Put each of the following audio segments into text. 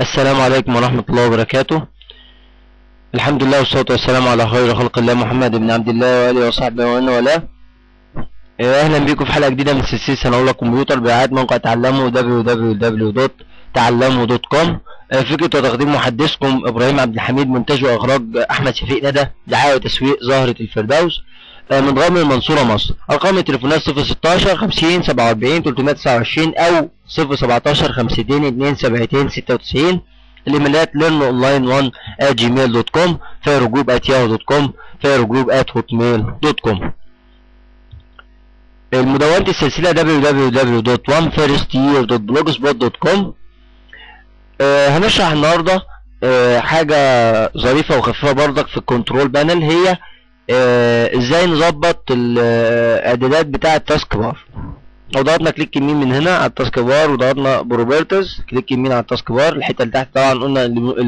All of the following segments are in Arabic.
السلام عليكم ورحمة الله وبركاته. الحمد لله والصلاة والسلام على خير خلق الله محمد بن عبد الله وآله وصحبه ومن والاه. أهلا بكم في حلقة جديدة من سلسلة سنة كمبيوتر برعاية موقع تعلموا www.تعلموا.com. فكرة وتقديم محدثكم إبراهيم عبد الحميد، منتج وإخراج أحمد شفيق ندى، دعاية وتسويق زهرة الفردوس، من غرب المنصورة مصر. أرقام التليفونات 016 50 47 329 أو 017 52 72 96. الإيميلات learnonline1@gmail.com، fairgroup@yahoo.com، fairgroup@hotmail.com. المدونة السلسلة www.onefirstyear.blogspot.com. هنشرح النهاردة حاجة ظريفة وخفيفة برضك في الكنترول بانل، هي ازاي نظبط الاعدادات بتاعة التاسك بار. لو ضغطنا كليك يمين من هنا على التاسك بار وضغطنا بروبرتيز، كليك يمين على التاسك بار، الحته اللي تحت طبعا قلنا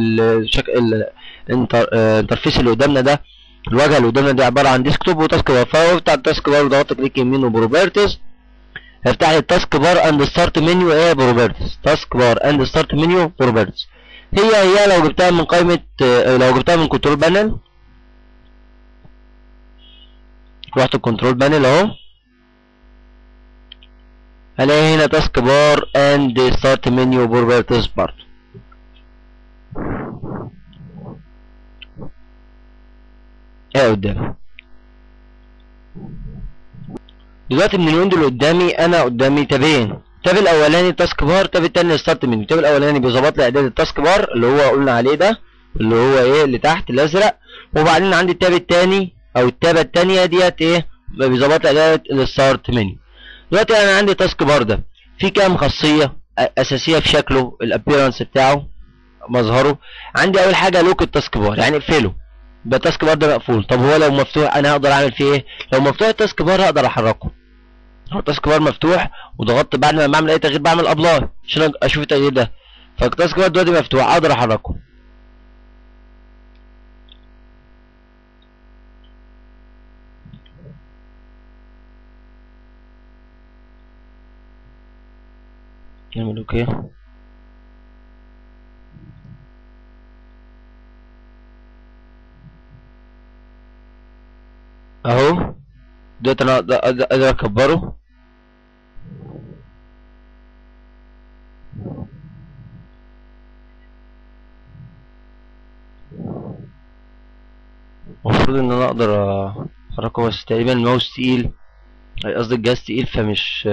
الانترفيس اللي قدامنا ده، الواجهه اللي قدامنا دي عباره عن ديسكتوب وتاسك بار. فلو بتاع التاسك بار وضغطت كليك يمين وبروبرتيز هيفتح لي التاسك بار اند ستارت منيو. ايه بروبرتيز؟ تاسك بار اند ستارت منيو بروبرتيز. هي لو جبتها من قائمه، لو جبتها من كنترول بانل، رحت الكنترول بانل اهو، هلاقي هنا تاسك بار اند ستارت منيو بروبرتيز برضه. ايه قدامي دلوقتي من الويندو اللي قدامي، انا قدامي تابين، تاب الاولاني تاسك بار، تاب التاني ستارت منيو. التاب الاولاني بيظبط لي اعداد التاسك بار اللي هو قلنا عليه ده، اللي هو ايه اللي تحت الازرق، وبعدين عندي التاب التاني او التابه التانيه ديت ايه بيظبط لي اعداد الستارت منيو. دلوقتي انا عندي تاسك بار ده في كام خاصيه اساسيه في شكله، الابيرنس بتاعه، مظهره. عندي اول حاجه لوك التاسك بار، يعني اقفله، يبقى التاسك بار ده مقفول. طب هو لو مفتوح انا هقدر اعمل فيه ايه؟ لو مفتوح التاسك بار هقدر احركه. هو التاسك بار مفتوح وضغطت بعد ما بعمل اي تغيير بعمل ابلاي عشان اشوف التغيير ده، فالتاسك بار دلوقتي مفتوح اقدر احركه. نعمل اوكي اهو. دلوقتي انا اقدر اكبره، المفروض ان انا اقدر احركه، بس تقريبا الماوس تقيل، قصدي الجهاز تقيل، فمش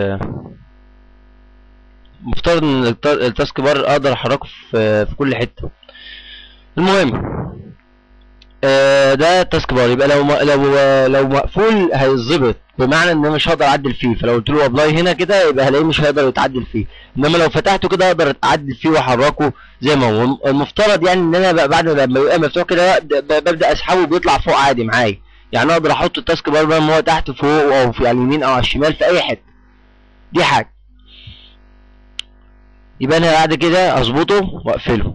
مفترض ان التاسك بار اقدر احركه في كل حته. المهم ده التاسك بار، يبقى لو مقفول هيتظبط، بمعنى ان انا مش هقدر اعدل فيه. فلو قلت له ابلاي هنا كده يبقى هلاقيه مش هيقدر يتعدل فيه، انما لو فتحته كده اقدر اعدل فيه واحركه زي ما هو. المفترض يعني ان انا بعد ما يبقى مفتوح كده ببدا اسحبه وبيطلع فوق عادي معايا، يعني اقدر احط التاسك بار بدل ما هو تحت فوق او في على اليمين او على الشمال في اي حته. دي حاجه. يبقى انا بعد كده اظبطه واقفله.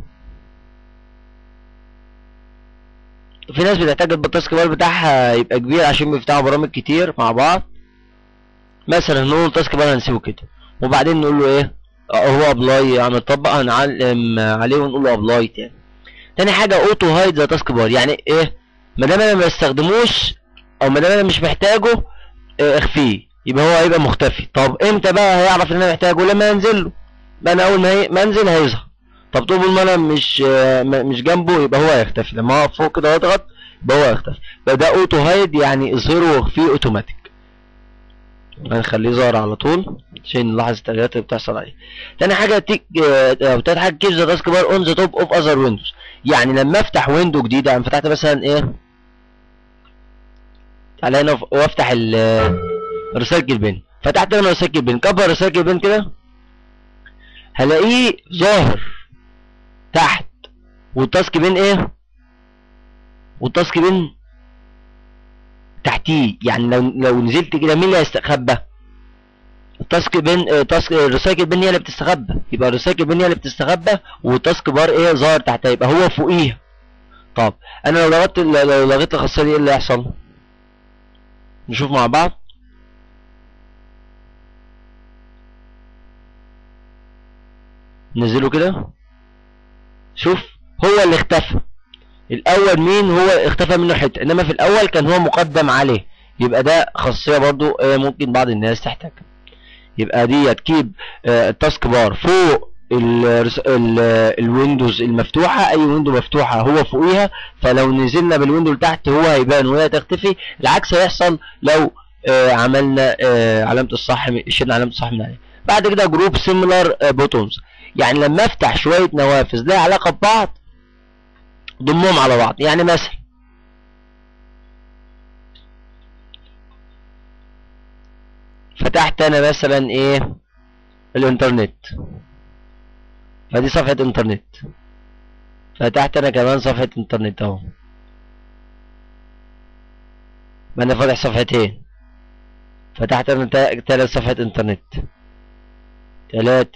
في ناس بتحتاج التاسك بار بتاعها يبقى كبير عشان بيفتحوا برامج كتير مع بعض. مثلا نقول التاسك بار هنسيبه كده، وبعدين نقول له ايه، هو ابلاي عم نطبق، هنعلم عليه ونقول له ابلاي تاني. تاني حاجه اوتو هايد ذا تاسك بار، يعني ايه؟ ما دام انا ما بستخدموش او ما دام انا مش محتاجه اخفيه، يبقى هو هيبقى مختفي. طب امتى بقى هيعرف ان انا محتاجه؟ لما انزل له. بقى انا اول ما انزل هيظهر. طب طول ما انا مش جنبه يبقى هو هيختفي. لما اقف فوق كده واضغط يبقى هو هيختفي. يبقى ده اوتو هايد، يعني اظهره واخفيه اوتوماتيك. هنخليه ظاهر على طول عشان نلاحظ التغييرات اللي بتحصل عليه. تاني حاجه تالت حاجه كيف ذا تاسك بار اون ذا توب اوف اذر ويندوز، يعني لما افتح ويندو جديده، يعني فتحت مثلا ايه، تعالى هنا وافتح الريسايكل بين، فتحت هنا الريسايكل بين، كبر الريسايكل بين كده هلاقيه ظاهر تحت، والتاسك بين ايه، والتاسك بين تحتيه. يعني لو نزلت كده مين اللي هيستخبى؟ التاسك بين، تاسك الريسايكل بين هي اللي بتستخبى، يبقى الريسايكل بين هي اللي بتستخبى والتاسك بار ايه ظاهر تحتها، يبقى هو فوقيها. طب انا لو لغيت الخاصيه دي ايه اللي هيحصل؟ نشوف مع بعض. ننزله كده شوف هو اللي اختفى الاول، مين هو اختفى منه حته، انما في الاول كان هو مقدم عليه. يبقى ده خاصيه برضو ممكن بعض الناس تحتاجها. يبقى دي تكيب التاسك بار فوق الويندوز المفتوحه، اي ويندو مفتوحه هو فوقيها، فلو نزلنا بالويندو لتحت هو هيبان وهي تختفي. العكس هيحصل لو عملنا علامه الصح، شلنا علامه الصح من عليها. بعد كده جروب سيميلار بوتونز، يعني لما افتح شويه نوافذ لها علاقه ببعض ضمهم على بعض. يعني مثلا فتحت انا مثلا ايه الانترنت، فدي صفحة انترنت. فتحت انا كمان صفحة انترنت اهو، ما انا فاتح صفحتين. فتحت انا تلات صفحة انترنت، تلات.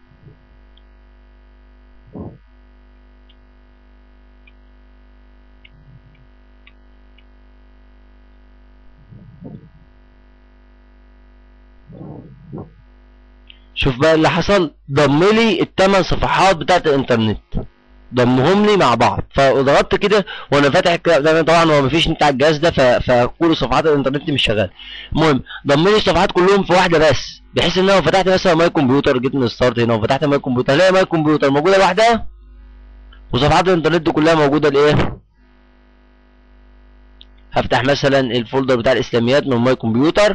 شوف بقى اللي حصل، ضم لي الثمان صفحات بتاعت الانترنت، ضمهم لي مع بعض. فضغطت كده وانا فاتح ده، طبعا هو مفيش نت على الجهاز ده، فكل صفحات الانترنت مش شغاله. المهم ضم لي الصفحات كلهم في واحده بس، بحيث ان انا لو فتحت مثلا ماي كمبيوتر، جيت من الستارت هنا وفتحت ماي كمبيوتر، الاقي ماي كمبيوتر موجوده لوحدها وصفحات الانترنت دي كلها موجوده لايه. هفتح مثلا الفولدر بتاع الاسلاميات من ماي كمبيوتر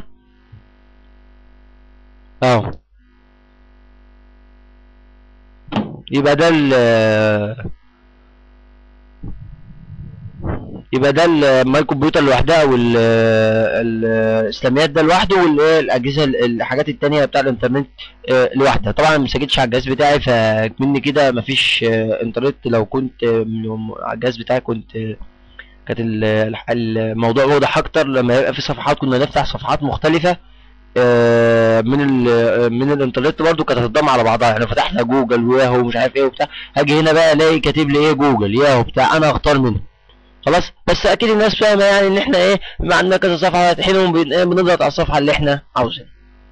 اهو. يبقى ده الماي كمبيوتر لوحدها، والاسلاميات ده لوحده، والاجهزه الحاجات التانية بتاع الانترنت لوحدها. طبعا ما سجلتش على الجهاز بتاعي، فمني كده مفيش انترنت. لو كنت على الجهاز بتاعي كانت الموضوع واضح اكتر. لما يبقى في صفحات كنا نفتح صفحات مختلفه من الانترنت برضو، كانت هتضم على بعضها. يعني فتحنا جوجل وياهو ومش عارف ايه وبتاع، هاجي هنا بقى الاقي كاتب لي ايه جوجل ياهو بتاع، انا هختار منه خلاص. بس اكيد الناس فاهمه يعني ان احنا ايه بما عندنا كذا صفحه فاتحينهم بنضغط على الصفحه اللي احنا عاوزينها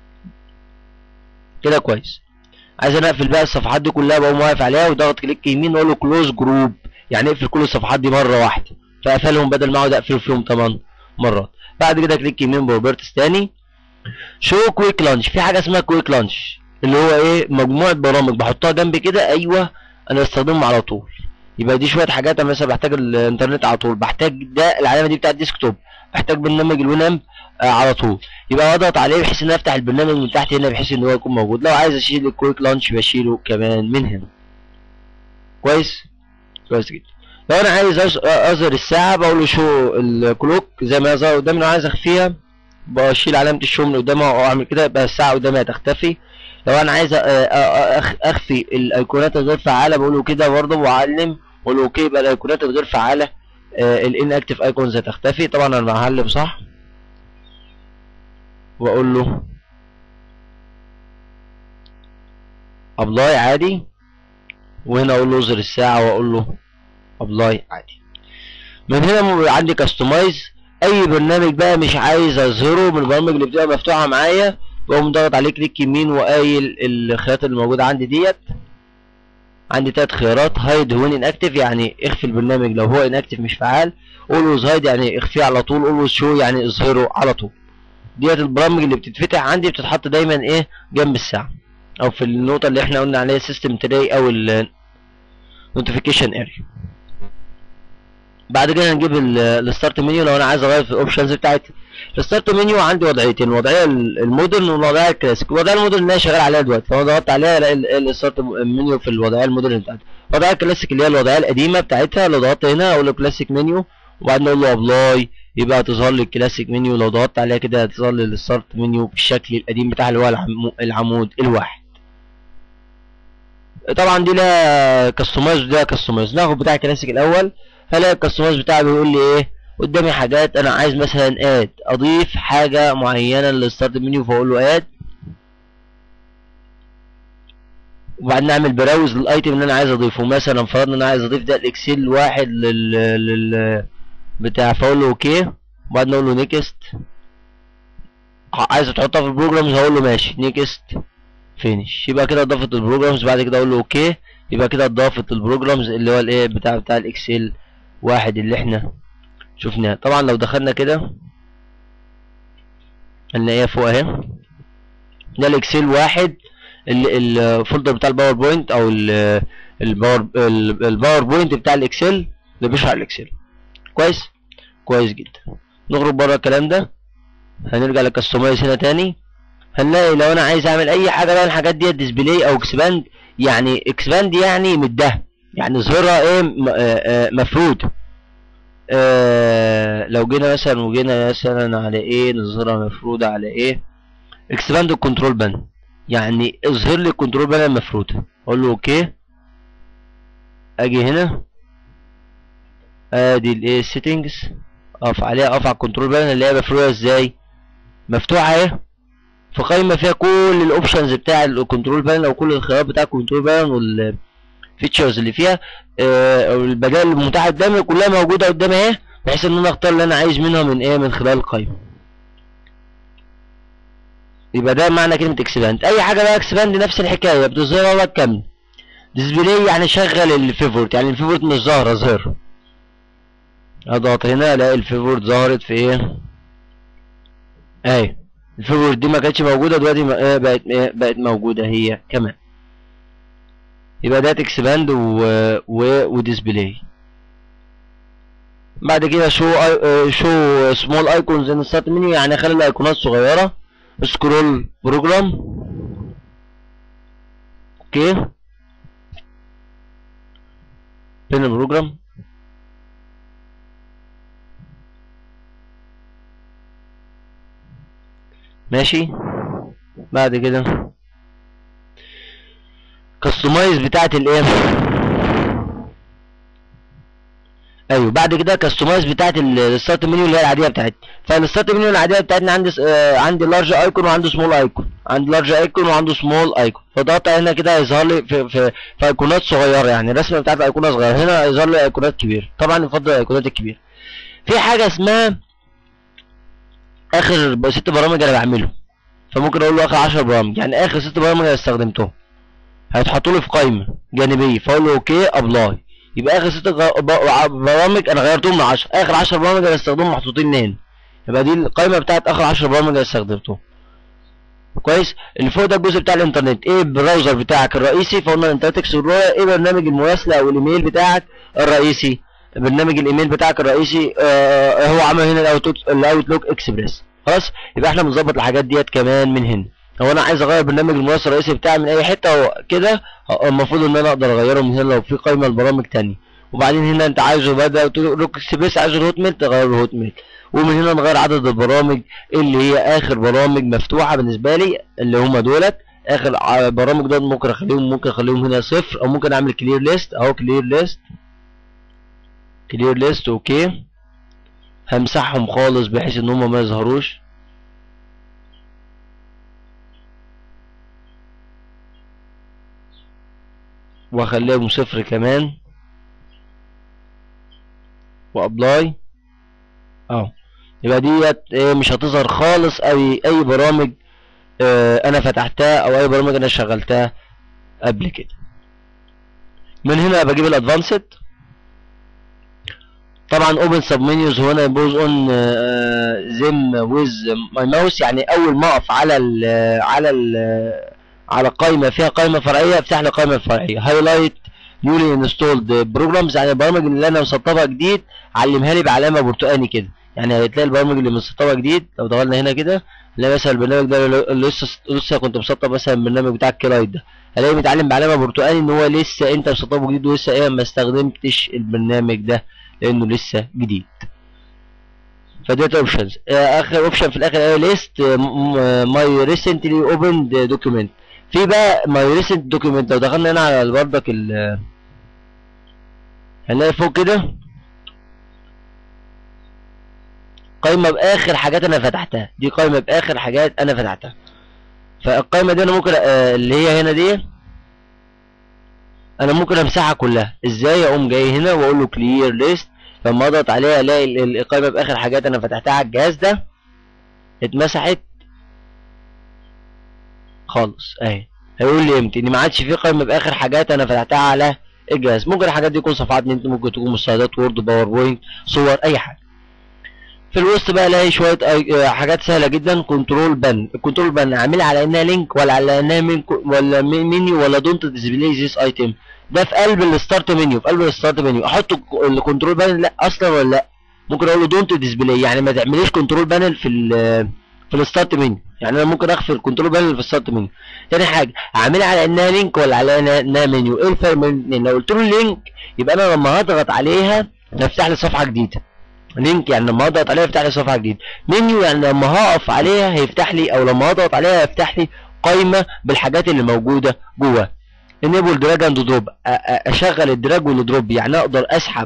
كده كويس. عايز انا اقفل بقى الصفحات دي كلها، بقوم واقف عليها وضغط كليك يمين واقول له كلوز جروب، يعني اقفل كل الصفحات دي مره واحده. فقفلهم بدل ما اقعد اقفل فيهم 8 مرات. بعد كده كليك يمين بروبرتس تاني، شو كويك لانش. في حاجه اسمها كويك لانش اللي هو ايه مجموعه برامج بحطها جنبي كده، ايوه انا بستخدمهم على طول. يبقى دي شويه حاجات. انا مثلا بحتاج الانترنت على طول، بحتاج ده العلامه دي بتاعه الديسكتوب، بحتاج برنامج الوينامب على طول، يبقى اضغط عليه بحيث ان افتح البرنامج من تحت هنا بحيث ان هو يكون موجود. لو عايز اشيل الكويك لانش بشيله كمان من هنا. كويس كويس جدا. لو انا عايز اظهر الساعه بقول له شو الكلوك زي ما ظهر قدامي. لو عايز اخفيها بشيل علامه الشو من قدامها واعمل كده، يبقى الساعه قدامي هتختفي. لو انا عايز اخفي الايقونات الغير فعاله بقول له كده برضه، واعلم واقول له اوكي، يبقى الايقونات الغير فعاله الان اكتف ايكونز هتختفي. طبعا انا بعلم صح واقول له ابلاي عادي، وهنا اقول له اظهر الساعه واقول له ابلاي عادي. من هنا عندي كاستمايز. اي برنامج بقى مش عايز اظهره من البرامج اللي بتبقى مفتوحه معايا، بقوم ضاغط عليه كليك يمين وقايل الخيارات اللي موجوده عندي ديت. عندي 3 خيارات، هايد وين ان اكتف يعني اخفي البرنامج لو هو ان اكتف مش فعال، اولويز هايد يعني اخفيه على طول، اولويز شو يعني اظهره على طول. ديت البرامج اللي بتتفتح عندي بتتحط دايما ايه جنب الساعه، او في النقطه اللي احنا قلنا عليها سيستم تراي او النوتيفيكيشن اريا. بعد كده هنجيب الستارت منيو. لو انا عايز اغير في الاوبشنز بتاعتي الستارت منيو عندي وضعيتين، الوضعيه المودرن والوضعيه الكلاسيك. الوضعيه المودرن اللي انا شغال عليها دلوقتي، فانا ضغطت عليها الاقي الستارت منيو في الوضعيه المودرن بتاعتي. الوضعيه الكلاسيك اللي هي الوضعيه القديمه بتاعتها، لو ضغطت هنا اقول له كلاسيك منيو وبعدين اقول له ابلاي، يبقى هتظهر لي الكلاسيك منيو. لو ضغطت عليها كده هتظهر لي الستارت منيو بالشكل القديم بتاعها اللي هو العمود الواحد. طبعا دي لها كاستمايز وده كاستمايز. ناخد بتاع الكلاسيك الاول. هلاقي الكاستمايز بتاعي بيقول لي ايه قدامي حاجات. انا عايز مثلا اد اضيف حاجه معينه للستارت منيو، فاقول له اد، وبعدين اعمل براوز للايتم اللي انا عايز اضيفه. مثلا فرضنا انا عايز اضيف ده الاكسل واحد بتاع، فاقول له اوكي وبعدين اقول له نيكست. عايز تحطها في البروجرامز هقول له ماشي نيكست فينيش. يبقى كده اضافت البروجرامز. بعد كده اقول له اوكي، يبقى كده اتضافت البروجرامز اللي هو الايه بتاع الاكسل واحد اللي احنا شفناه. طبعا لو دخلنا كده هنلاقيها فوق اهي، ده الاكسل واحد الفولدر بتاع الباوربوينت او الباوربوينت بتاع الاكسل اللي بيشرح الاكسل. كويس كويس جدا. نخرج بره الكلام ده، هنرجع للكستمايز هنا تاني. هنلاقي لو انا عايز اعمل اي حاجه بقى الحاجات ديت ديسبلاي او اكسباند، يعني اكسباند يعني مدها، يعني ظهرها ايه مفرود. لو جينا مثلا وجينا مثلا على ايه نظهرها مفروده على ايه، اكسباند الكنترول بان، يعني اظهر لي الكنترول بان المفروده. اقول له اوكي، اجي هنا ادي الايه سيتنجز، اقف عليها، اقف على الكنترول بان اللي هي مفروده ازاي، مفتوحه اهي في قائمه فيها كل الاوبشنز بتاع الكنترول بان او كل الخيارات بتاع الكنترول بان والفيتشرز اللي فيها، البدائل المتاحه قدامي كلها موجوده قدامي اهي، بحيث ان انا اختار اللي انا عايز منها من ايه من خلال القائمه. يبقى ده معنى كلمه اكسباند. اي حاجه بقى اكسباند نفس الحكايه، بتظهرها لك كامله. ديسبلاي يعني شغل الفيفورت، يعني الفيفورت مش ظاهره، ظهر. اضغط هنا الاقي الفيفورت ظهرت في ايه اهي. الفيفورت دي ما كانتش موجوده دلوقتي بقت موجوده هي كمان. يبقى ده اكسباند وديسبلاي. بعد كده شو سمول ايكونز ان ستارت منيو، يعني خلي الايقونات صغيره. سكرول بروجرام، اوكي، فين البروجرام؟ ماشي. بعد كده كاستمايز بتاعت الايه، ايوه بعد كده كاستمايز بتاعت الستارت منيو اللي هي العاديه بتاعتنا. فالستارت منيو العاديه بتاعتنا عندي عندي لارج ايكون وعنده سمول ايكون، عندي لارج ايكون وعنده سمول ايكون. فضغطت هنا كده هيظهر لي في ايقونات صغيره، يعني الرسمه بتاعت الايقونه صغيره، هنا هيظهر لي ايقونات كبيره. طبعا يفضل الايقونات الكبيره. في حاجه اسمها اخر 6 برامج انا بعملهم، فممكن اقول له اخر 10 برامج، يعني اخر 6 برامج انا استخدمتهم هيتحطوا لي في قائمه جانبيه، فاقول له اوكي ابلاي. يبقى اخر 6 برامج انا غيرتهم ل 10، اخر 10 برامج انا استخدمهم محطوطين هنا، يبقى دي القائمه بتاعت اخر 10 برامج انا استخدمتهم. كويس. اللي فوق ده الجزء بتاع الانترنت، ايه البراوزر بتاعك الرئيسي، فقلنا الانترنت اكسبلورر. ايه برنامج المراسله او الايميل بتاعك الرئيسي، برنامج الايميل بتاعك الرئيسي هو عمل هنا الاوتلوك اكسبريس. خلاص. يبقى احنا بنظبط الحاجات ديت كمان من هنا. هو انا عايز اغير برنامج المراسل الرئيسي بتاعي من اي حته كده، المفروض ان انا اقدر اغيره من هنا لو في قائمه لبرامج تانية. وبعدين هنا انت عايزه بدأ اوتلوك اكسبريس، عايزه الهوت ميل تغير الهوت ميل. ومن هنا نغير عدد البرامج اللي هي اخر برامج مفتوحه بالنسبه لي اللي هم دولت اخر برامج دول. ممكن اخليهم هنا صفر، او ممكن اعمل كلير ليست اهو، كلير ليست اوكي. همسحهم خالص بحيث ان هم ما يظهروش، واخليهم صفر كمان، وابلاي اهو. يبقى ديت مش هتظهر خالص اي برامج انا فتحتها او اي برامج انا شغلتها قبل كده. من هنا بجيب الادفانسد. طبعا اوبن سب منيوز هنا بوز اون زم ويز ماي ماوس، يعني اول ما اقف على قائمه فيها قائمه فرعيه افتح لي القائمه الفرعيه. هايلايت نيولي انستولد بروجرامز، يعني البرامج اللي انا مسطبها جديد علمها لي بعلامه برتقاني كده، يعني هتلاقي البرامج اللي مسطبها جديد لو دخلنا هنا كده نلاقي مثلا البرنامج ده اللي لسه كنت مسطب مثلا البرنامج بتاع الكلايد ده، الاقيه متعلم بعلامه برتقاني ان هو لسه انت مسطبه جديد ولسه ما استخدمتش البرنامج ده لانه لسه جديد. فديت اوبشنز. اخر اوبشن في الاخر ليست ماي ريسنتلي اوبند دوكيمنت. في بقى ماي ريسنت دوكيمنت، لو دخلنا هنا على بردك هنلاقي فوق كده قائمه باخر حاجات انا فتحتها، دي قائمه باخر حاجات انا فتحتها. فالقائمه دي انا ممكن اللي هي هنا دي انا ممكن امسحها كلها. ازاي؟ اقوم جاي هنا واقول له كلير ليست، فلما اضغط عليها الاقي القائمه باخر حاجات انا فتحتها على الجهاز ده اتمسحت خالص اهي. هيقول لي امتى ان ما عادش في قائمه باخر حاجات انا فتحتها على الجهاز. ممكن الحاجات دي تكون صفحات نت، ممكن تكون مستندات وورد، باوربوينت، صور، اي حاجه. في الوسط بقى الاقي شويه حاجات سهله جدا. كنترول بان. الكنترول بان اعملها على انها لينك ولا على انها ولا منيو ولا دونت ديسبلاي ذيس ايتم. ده في قلب الستارت منيو. في قلب الستارت منيو احط الكنترول بان لا اصلا ولا لا. ممكن اقول له دونت ديسبلاي يعني ما تعمليش كنترول بانل في الستارت منيو. يعني انا ممكن اخفي الكنترول بانل في الستارت منيو. تاني حاجه اعملها على انها لينك ولا على انها منيو. ايه الفرق بين الاثنين؟ لو قلت له لينك يبقى انا لما هضغط عليها هيفتح لي صفحه جديده. لينك يعني لما اضغط عليها يفتح لي صفحه جديده. منيو يعني لما هقف عليها هيفتح لي، او لما اضغط عليها هيفتح لي قائمه بالحاجات اللي موجوده جواها. انيبل دراج اند دروب. اشغل الدراج والدروب يعني اقدر اسحب.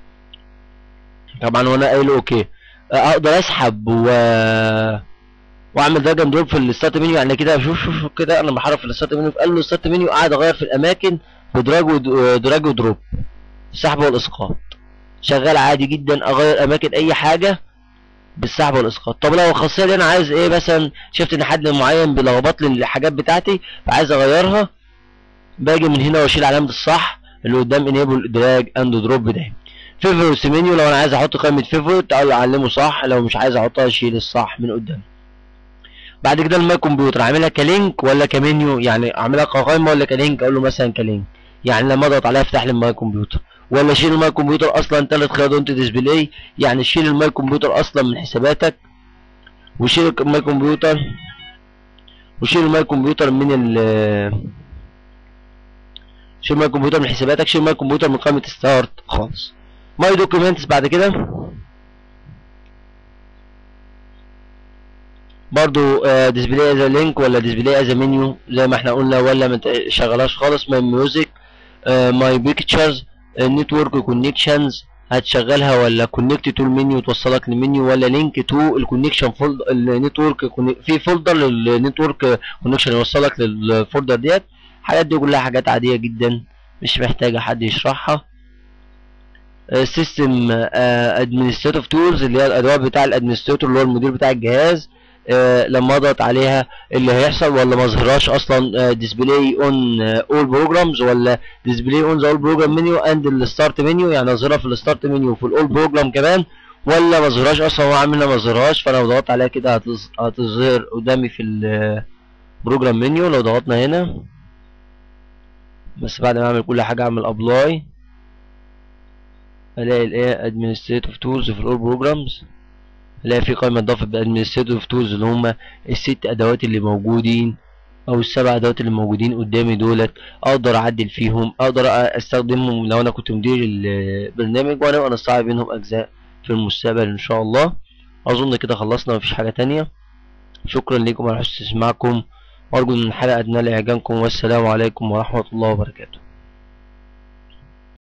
طبعا وانا قايل اوكي اقدر اسحب واعمل دراج اند دروب في الستارت منيو. يعني كده شوف كده انا بحرك في الستارت منيو، في قلب الستارت منيو قاعد اغير في الاماكن بدراج ودروب، السحب والاسقاط. شغال عادي جدا، اغير اماكن اي حاجه بالسحب والاسقاط. طب لو الخاصيه دي انا عايز ايه، مثلا شفت ان حد معين بيلخبط لي الحاجات بتاعتي فعايز اغيرها، باجي من هنا واشيل علامه الصح اللي قدام انيبل دراج اند دروب ده. فيفورتس منيو لو انا عايز احط قائمه فيفورت اقول له علمه صح، لو مش عايز احطها اشيل الصح من قدام. بعد كده الماي كمبيوتر اعملها كلينك ولا كمنيو، يعني اعملها كقائمه ولا كلينك. اقول له مثلا كلينك يعني لما اضغط عليها يفتح لي الماي كمبيوتر. ولا شيل الماي كمبيوتر اصلا. تالت خيار دونت ديسبلاي يعني شيل الماي كمبيوتر اصلا من حساباتك، وشيل الماي كمبيوتر من شيل الماي كمبيوتر من حساباتك. شيل الماي كمبيوتر من قائمه ستارت خالص. ماي دوكيومنتس بعد كده برضو ديسبلاي از لينك ولا ديسبلاي از منيو زي ما احنا قلنا، ولا ما تشغلهاش خالص. ماي ميوزك، ماي بيكتشرز، نتورك كونكشنز هتشغلها ولا كونكت تو المنيو توصلك للمنيو، ولا لينك تو الكونكشن فولدر النتورك في فولدر للنتورك كونكشن يوصلك للفولدر ديت. الحاجات دي كلها حاجات عاديه جدا مش محتاجه حد يشرحها. سيستم ادمنستريتيف تولز اللي هي الادوات بتاع الادمنستريتور اللي هو المدير بتاع الجهاز. لما اضغط عليها اللي هيحصل، ولا ما اظهرهاش اصلا. ديسبلاي اون اول بروجرامز ولا ديسبلاي اون ذا اول بروجرام منيو اند الستارت منيو، يعني اظهرها في الستارت منيو وفي الاول بروجرام كمان، ولا ما اظهرهاش اصلا. هو عاملها ما اظهرهاش، فانا لو ضغطت عليها كده هتظهر قدامي في البروجرام منيو. لو ضغطنا هنا بس بعد ما اعمل كل حاجه اعمل ابلاي الاقي الايه ادمنستريتيف تولز في الاول بروجرامز، الاقي في قائمه اضافه بادمنستريتيف تولز اللي هم الست ادوات اللي موجودين او السبع ادوات اللي موجودين قدامي دولت. اقدر اعدل فيهم، اقدر استخدمهم لو انا كنت مدير البرنامج، وانا نستعرض منهم اجزاء في المستقبل ان شاء الله. اظن كده خلصنا، مفيش حاجه تانية. شكرا لكم على حسن استماعكم، وارجو ان الحلقه تنال اعجابكم، والسلام عليكم ورحمه الله وبركاته.